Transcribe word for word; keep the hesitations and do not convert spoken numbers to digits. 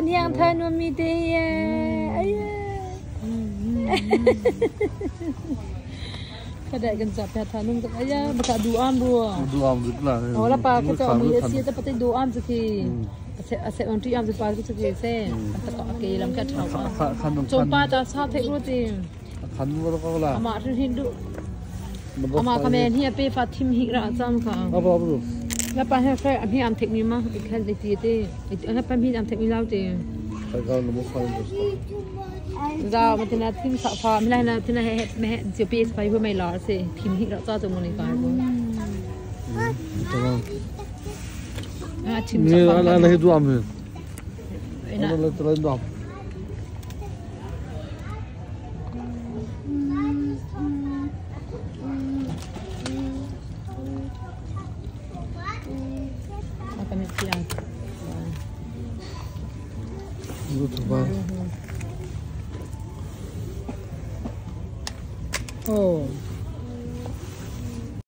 yang thanu mi dia. Ayah. Kada kan sampai thanu tak ayah baca doa dua. Doa betul lah. Oh lah pak kita mi isi tu pasti doa seki. Asyik asyik orang yang berpar tu seki se. Tak tak ke dalam kat tahu. Jumpa dah sah thek rutin. Kan baru kau lah. Amak tu Hindu. Amak kami ni apa Fatim hikra jam ka. Apa apa tu? Lepas ni saya ni am teknik mah ikan di tiada. Lepas ni am teknik laut je. Kalau nombor file tu. Dah macam nak tim safa, mila nak tim nak head head siapa supaya pun melar se tim hikra jam tu muni kau. Betul. Ah tim Ni safa. ada ada itu ambil. Enak. Ada terlalu dam. Makan siang. Itu terbaik. Oh.